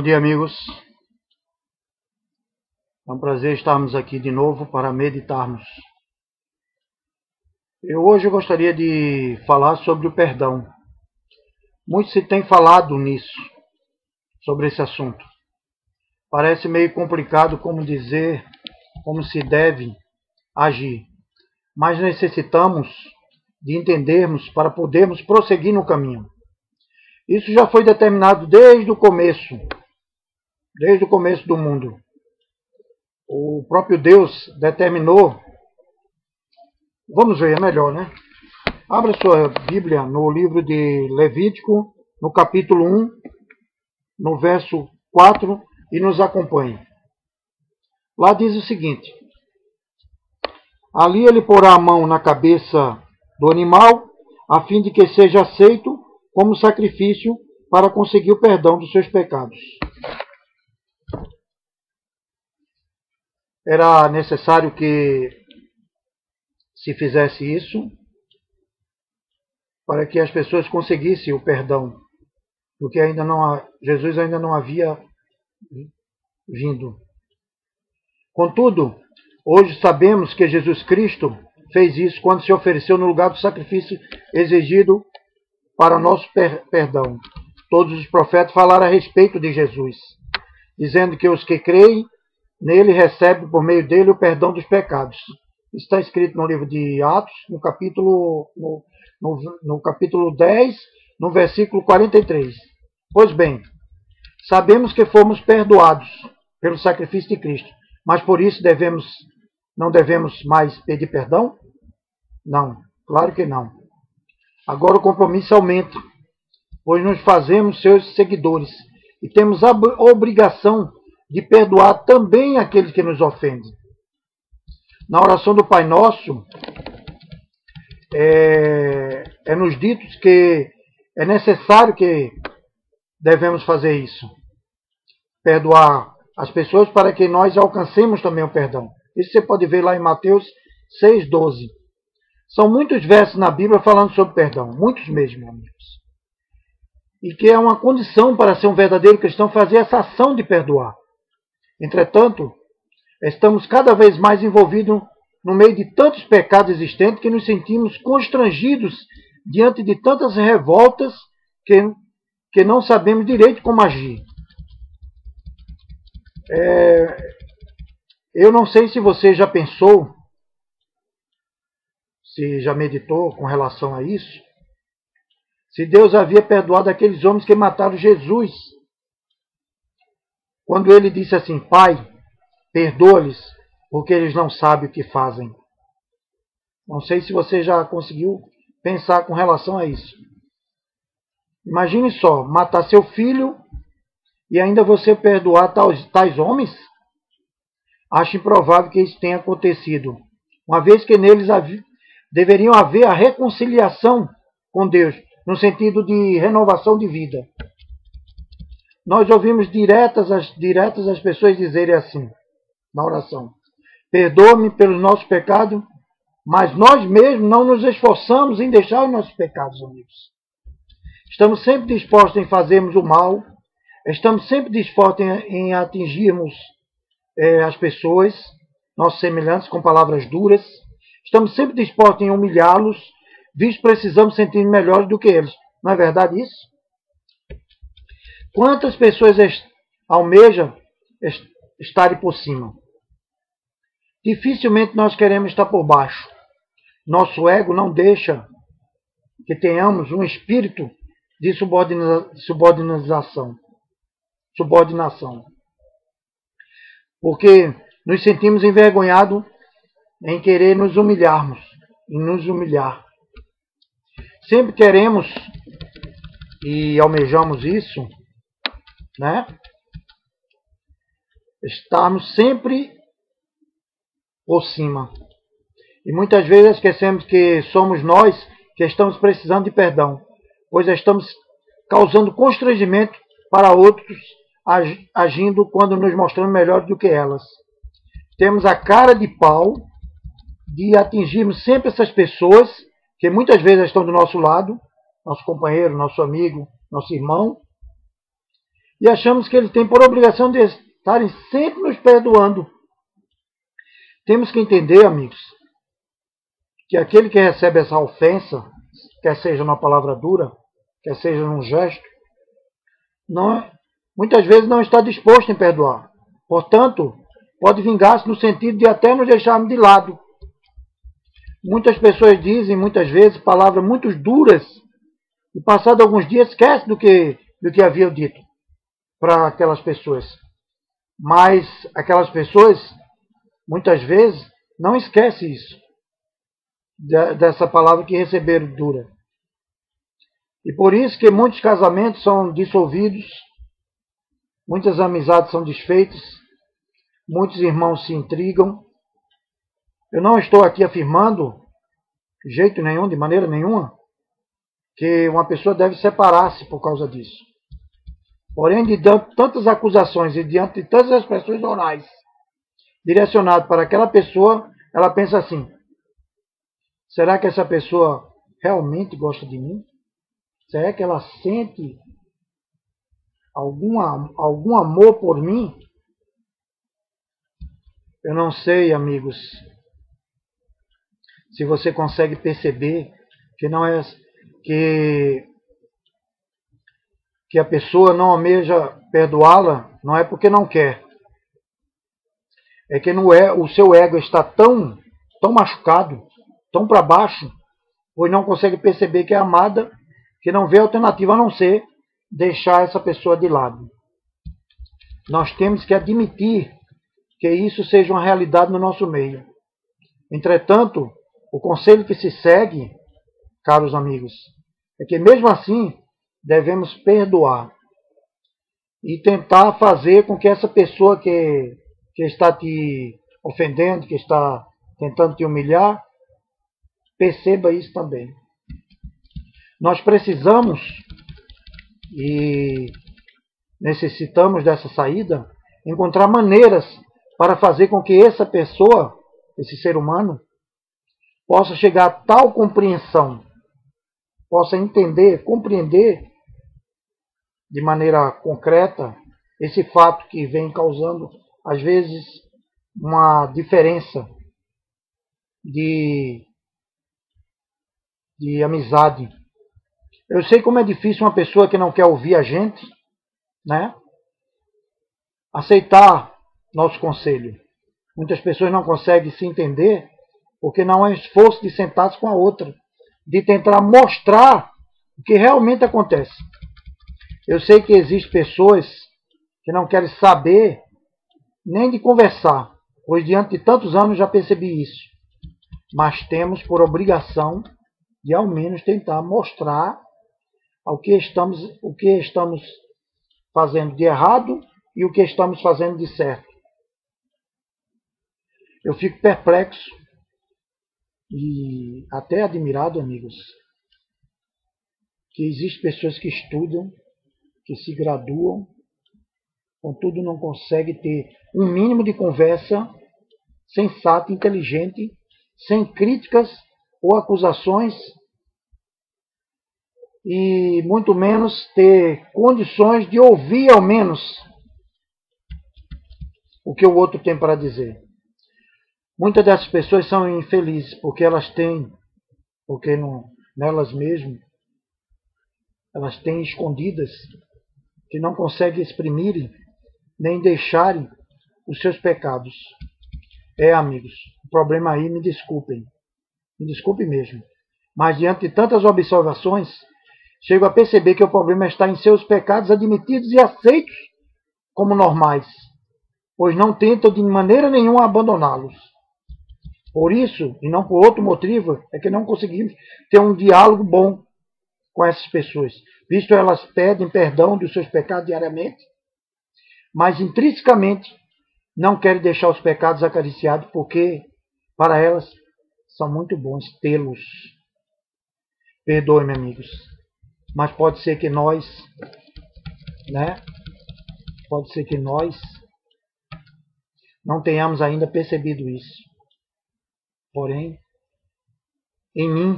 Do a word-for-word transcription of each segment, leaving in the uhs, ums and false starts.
Bom dia, amigos. É um prazer estarmos aqui de novo para meditarmos. Eu hoje gostaria de falar sobre o perdão. Muito se tem falado nisso, sobre esse assunto. Parece meio complicado como dizer, como se deve agir. Mas necessitamos de entendermos para podermos prosseguir no caminho. Isso já foi determinado desde o começo, desde o começo do mundo. O próprio Deus determinou. Vamos ver, é melhor, né? Abra sua Bíblia no livro de Levítico, no capítulo um, no verso quatro, e nos acompanhe. Lá diz o seguinte: ali ele porá a mão na cabeça do animal, a fim de que seja aceito como sacrifício para conseguir o perdão dos seus pecados. Era necessário que se fizesse isso para que as pessoas conseguissem o perdão, porque ainda não, Jesus ainda não havia vindo. Contudo, hoje sabemos que Jesus Cristo fez isso quando se ofereceu no lugar do sacrifício exigido para nosso per perdão. Todos os profetas falaram a respeito de Jesus, dizendo que os que creem nele recebem por meio dele o perdão dos pecados. Isso está escrito no livro de Atos, no capítulo, no, no, no capítulo dez, no versículo quarenta e três. Pois bem, sabemos que fomos perdoados pelo sacrifício de Cristo, mas por isso devemos, não devemos mais pedir perdão? Não, claro que não. Agora o compromisso aumenta, pois nos fazemos seus seguidores e temos a obrigação de perdoar também aqueles que nos ofendem. Na oração do Pai Nosso, é, é nos dito que é necessário que devemos fazer isso. Perdoar as pessoas para que nós alcancemos também o perdão. Isso você pode ver lá em Mateus seis, doze. São muitos versos na Bíblia falando sobre perdão. Muitos mesmo, amigos. E que é uma condição para ser um verdadeiro cristão fazer essa ação de perdoar. Entretanto, estamos cada vez mais envolvidos no meio de tantos pecados existentes que nos sentimos constrangidos diante de tantas revoltas que, que não sabemos direito como agir. É, eu não sei se você já pensou, se já meditou com relação a isso, se Deus havia perdoado aqueles homens que mataram Jesus. Quando ele disse assim: Pai, perdoa-lhes, porque eles não sabem o que fazem. Não sei se você já conseguiu pensar com relação a isso. Imagine só, matar seu filho e ainda você perdoar tais, tais homens? Acho improvável que isso tenha acontecido, uma vez que neles havia, deveriam haver a reconciliação com Deus, no sentido de renovação de vida. Nós ouvimos diretas as, diretas as pessoas dizerem assim, na oração: perdoa-me pelos nossos pecados, mas nós mesmos não nos esforçamos em deixar os nossos pecados, amigos. Estamos sempre dispostos em fazermos o mal, estamos sempre dispostos em, em atingirmos é, as pessoas, nossos semelhantes, com palavras duras. Estamos sempre dispostos em humilhá-los, visto precisamos sentir melhores do que eles. Não é verdade isso? Quantas pessoas almejam estarem por cima? Dificilmente nós queremos estar por baixo. Nosso ego não deixa que tenhamos um espírito de subordina subordinação. subordinação. Porque nos sentimos envergonhados em querer nos humilharmos, em nos humilhar. Sempre queremos e almejamos isso, né? Estarmos sempre por cima. E muitas vezes esquecemos que somos nós que estamos precisando de perdão, pois estamos causando constrangimento para outros, agindo quando nos mostramos melhores do que elas. Temos a cara de pau de atingirmos sempre essas pessoas que muitas vezes estão do nosso lado, nosso companheiro, nosso amigo, nosso irmão, e achamos que Ele tem por obrigação de estarem sempre nos perdoando. Temos que entender, amigos, que aquele que recebe essa ofensa, quer seja numa palavra dura, quer seja num gesto, não, muitas vezes não está disposto em perdoar. Portanto, pode vingar-se no sentido de até nos deixarmos de lado. Muitas pessoas dizem, muitas vezes, palavras muito duras, e passado alguns dias esquece do que, do que haviam dito para aquelas pessoas. Mas aquelas pessoas, muitas vezes, não esquecem isso, dessa palavra que receberam dura. E por isso que muitos casamentos são dissolvidos, muitas amizades são desfeitas, muitos irmãos se intrigam. Eu não estou aqui afirmando, de jeito nenhum, de maneira nenhuma, que uma pessoa deve separar-se por causa disso. Porém, diante de tantas acusações e diante de tantas expressões orais direcionadas para aquela pessoa, ela pensa assim: será que essa pessoa realmente gosta de mim? Será que ela sente algum, algum amor por mim? Eu não sei, amigos, se você consegue perceber que não é que, que a pessoa não almeja perdoá-la, não é porque não quer. É que no é, o seu ego está tão, tão machucado, tão para baixo, pois não consegue perceber que é amada, que não vê alternativa a não ser deixar essa pessoa de lado. Nós temos que admitir que isso seja uma realidade no nosso meio. Entretanto, o conselho que se segue, caros amigos, é que mesmo assim devemos perdoar e tentar fazer com que essa pessoa que, que está te ofendendo, que está tentando te humilhar, perceba isso também. Nós precisamos e necessitamos dessa saída, encontrar maneiras para fazer com que essa pessoa, esse ser humano, possa chegar a tal compreensão, possa entender, compreender de maneira concreta esse fato que vem causando, às vezes, uma diferença de, de amizade. Eu sei como é difícil uma pessoa que não quer ouvir a gente, né, aceitar nosso conselho. Muitas pessoas não conseguem se entender porque não há esforço de sentar-se com a outra, de tentar mostrar o que realmente acontece. Eu sei que existem pessoas que não querem saber nem de conversar, pois diante de tantos anos já percebi isso. Mas temos por obrigação de ao menos tentar mostrar o que estamos, o que estamos fazendo de errado e o que estamos fazendo de certo. Eu fico perplexo e até admirado, amigos, que existem pessoas que estudam, que se graduam, contudo não conseguem ter um mínimo de conversa sensata, inteligente, sem críticas ou acusações, e muito menos ter condições de ouvir ao menos o que o outro tem para dizer. Muitas dessas pessoas são infelizes porque elas têm, porque não, nelas mesmas, elas têm escondidas, que não conseguem exprimir nem deixarem os seus pecados. É, amigos, o problema aí, me desculpem, me desculpem mesmo, mas diante de tantas observações, chego a perceber que o problema está em seus pecados admitidos e aceitos como normais, pois não tentam de maneira nenhuma abandoná-los. Por isso, e não por outro motivo, é que não conseguimos ter um diálogo bom com essas pessoas, visto elas pedem perdão dos seus pecados diariamente, mas intrinsecamente não querem deixar os pecados acariciados, porque para elas são muito bons tê-los. Perdoe-me, amigos, mas pode ser que nós, né, pode ser que nós não tenhamos ainda percebido isso. Porém, em mim,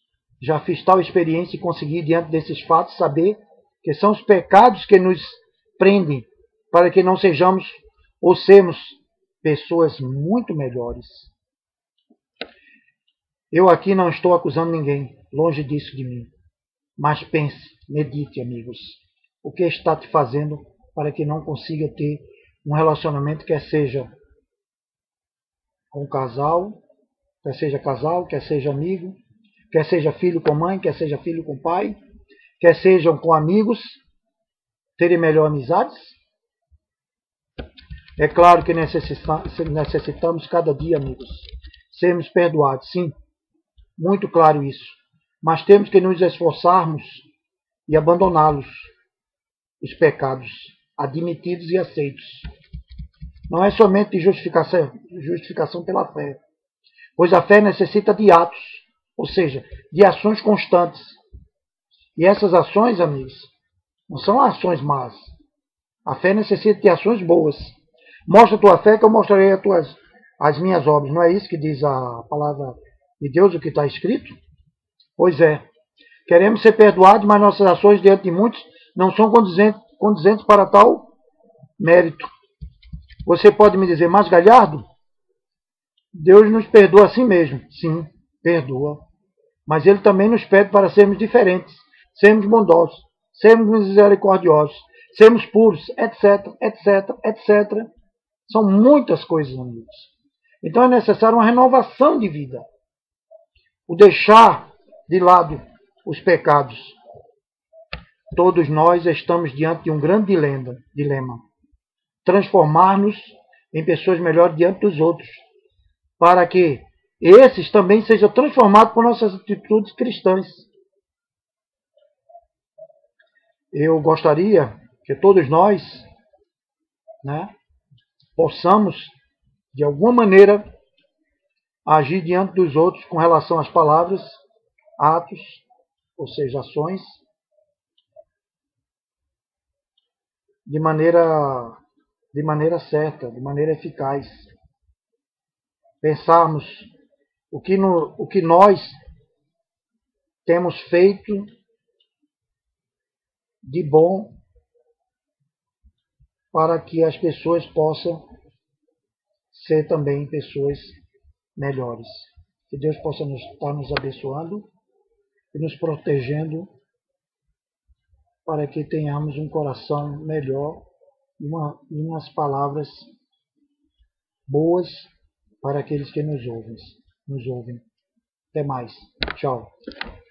já fiz tal experiência e consegui, diante desses fatos, saber que são os pecados que nos prendem para que não sejamos ou sermos pessoas muito melhores. Eu aqui não estou acusando ninguém, longe disso de mim. Mas pense, medite, amigos, o que está te fazendo para que não consiga ter um relacionamento, quer seja com casal, quer seja casal, quer seja amigo, quer seja filho com mãe, quer seja filho com pai, quer sejam com amigos, terem melhor amizades? É claro que necessitamos cada dia, amigos, sermos perdoados, sim, muito claro isso. Mas temos que nos esforçarmos e abandoná-los, os pecados, admitidos e aceitos. Não é somente justificação, justificação pela fé, pois a fé necessita de atos, ou seja, de ações constantes. E essas ações, amigos, não são ações más. A fé necessita de ações boas. Mostra a tua fé que eu mostrarei as, tuas, as minhas obras. Não é isso que diz a palavra de Deus, o que está escrito? Pois é. Queremos ser perdoados, mas nossas ações diante de muitos não são condizentes, condizentes para tal mérito. Você pode me dizer, mas Galhardo, Deus nos perdoa assim mesmo. Sim, perdoa. Mas Ele também nos pede para sermos diferentes, sermos bondosos, sermos misericordiosos, sermos puros, etc, etc, etcétera. São muitas coisas, amigos. Então é necessário uma renovação de vida. O deixar de lado os pecados. Todos nós estamos diante de um grande dilema. dilema. Transformar-nos em pessoas melhores diante dos outros, para que esses também sejam transformados por nossas atitudes cristãs. Eu gostaria que todos nós, né, possamos, de alguma maneira, agir diante dos outros com relação às palavras, atos, ou seja, ações, de maneira, de maneira certa, de maneira eficaz. Pensarmos o que, no, o que nós temos feito de bom para que as pessoas possam ser também pessoas melhores. Que Deus possa nos, estar nos abençoando e nos protegendo para que tenhamos um coração melhor e, uma, e umas palavras boas para aqueles que nos ouvem. Nos ouvem. Até mais. Tchau.